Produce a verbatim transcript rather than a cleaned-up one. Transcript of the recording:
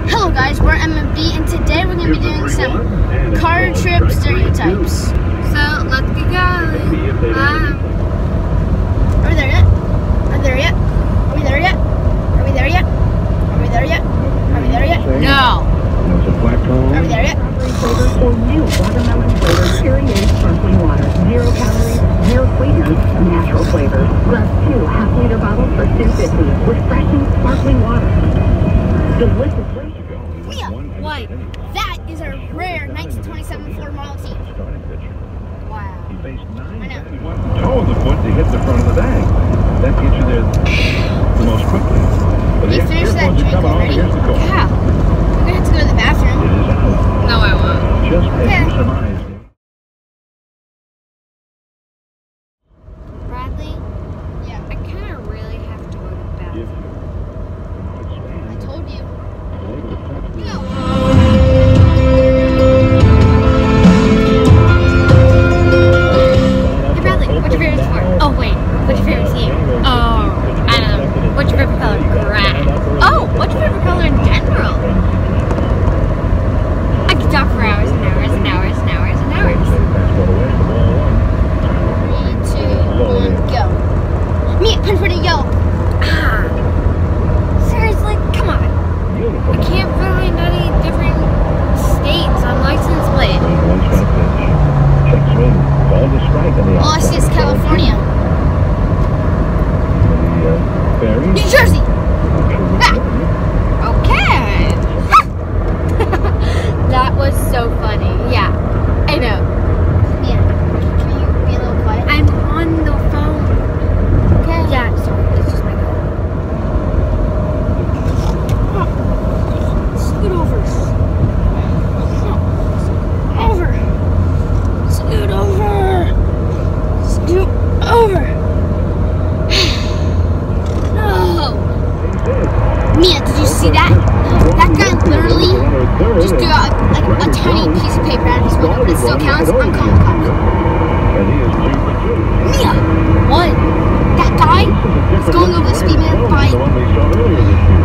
Hello guys, we're M M B and today we're going to be doing some car trip stereotypes. So let's get going. Um, are we there yet? Are we there yet? Are we there yet? Are we there yet? Are we there yet? Are we there yet? No. Are we there yet? Flavors or new watermelon flavors, Perrier sparkling water, zero calories, zero sweeteners, natural flavors. Grab two half-liter bottles for two fifty. Refreshing sparkling water. Delicious. Mia, what? That is a rare nineteen twenty-seven Ford Model T. Wow. I know. Toe of the foot to hit the front of the bag. That gets you there the most quickly. But you finished that drink already? Yeah. We're gonna have to go to the bathroom. It is out. No, I won't. Just as okay. you surmised. Bradley? Yeah. I kind of really have to go to the bathroom. I told you. No. Hey Bradley, what's your favorite sport? Oh wait, what's your favorite team? Oh, I don't know. What's your favorite color? Grass. Oh, what's your favorite color in general? I could talk for hours and hours and hours and hours and hours. Three, two, one, go. Me, punch for the yellow. Ah. Seriously, come on. I can't find any different states on license plate. All I see is California. New Jersey. Ah. Okay. That was so funny. Yeah, I know. Yeah. Can you be a little quiet? I'm on the phone. Okay. Yeah, sorry. It's just my phone. Scoot over. Over. Scoot over. Scoot over. No. Mia, did you see that? That guy literally just threw out like a tiny piece of paper out of his window, but it still counts. I'm calling the cops. Mia, what? That guy is going over the speed limit by